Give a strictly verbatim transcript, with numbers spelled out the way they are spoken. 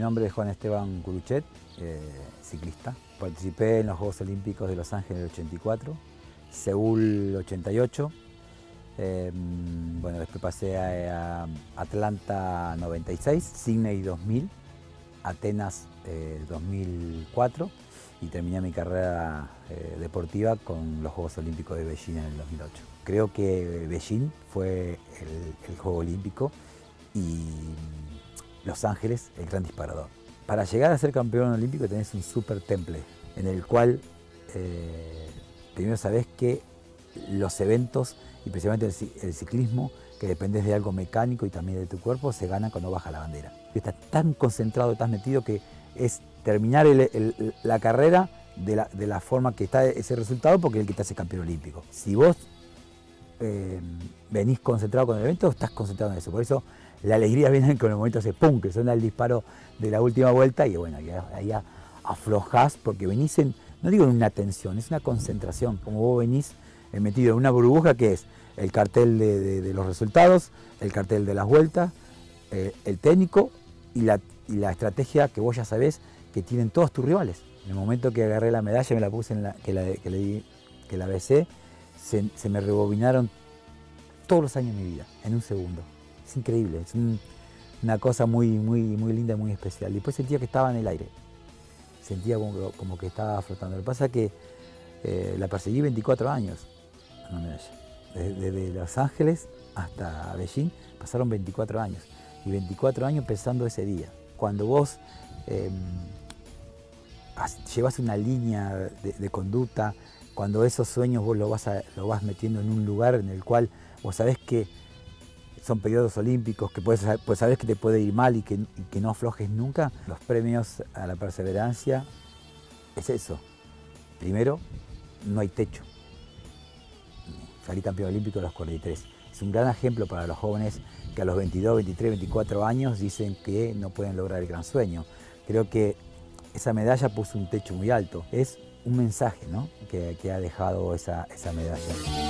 nombre es Juan Esteban Curuchet, eh, ciclista. Participé en los Juegos Olímpicos de Los Ángeles del ochenta y cuatro, Seúl ochenta y ocho, eh, bueno, después pasé a, a Atlanta noventa y seis, Sydney dos mil, Atenas eh, dos mil cuatro y terminé mi carrera eh, deportiva con los Juegos Olímpicos de Beijing en el dos mil ocho. Creo que Beijing fue el, el Juego Olímpico y Los Ángeles el gran disparador. Para llegar a ser campeón olímpico tenés un super temple en el cual eh, primero sabés que los eventos, y principalmente el, el ciclismo, que dependés de algo mecánico y también de tu cuerpo, se ganan cuando baja la bandera. Estás tan concentrado, estás metido que es terminar el, el, la carrera de la, de la forma que está ese resultado, porque es el que te hace campeón olímpico. Si vos eh, venís concentrado con el evento, estás concentrado en eso. Por eso la alegría viene con el momento ese pum, que suena el disparo de la última vuelta y bueno, ahí aflojás porque venís en, no digo en una tensión, es una concentración, como vos venís metido en una burbuja que es el cartel de, de, de los resultados, el cartel de las vueltas, eh, el técnico y la, y la estrategia que vos ya sabés que tienen todos tus rivales. En el momento que agarré la medalla, me la puse en la, que, la, que, le di, que la besé, se, se me rebobinaron todos los años de mi vida, en un segundo. Es increíble, es un, una cosa muy, muy, muy linda, muy especial. Después sentía que estaba en el aire, sentía como, como que estaba flotando. Lo que pasa es que eh, la perseguí veinticuatro años, una medalla. Desde, desde Los Ángeles hasta Beijing pasaron veinticuatro años. Y veinticuatro años pensando ese día. Cuando vos eh, llevas una línea de, de conducta, cuando esos sueños vos lo vas, a, lo vas metiendo en un lugar en el cual vos sabés que son periodos olímpicos, que puedes, pues sabés que te puede ir mal y que, y que no aflojes nunca, los premios a la perseverancia es eso. Primero, no hay techo. Salí campeón olímpico a los cuarenta y tres. Es un gran ejemplo para los jóvenes que a los veintidós, veintitrés, veinticuatro años dicen que no pueden lograr el gran sueño. Creo que esa medalla puso un techo muy alto. Es un mensaje, ¿no?, que, que ha dejado esa, esa medalla.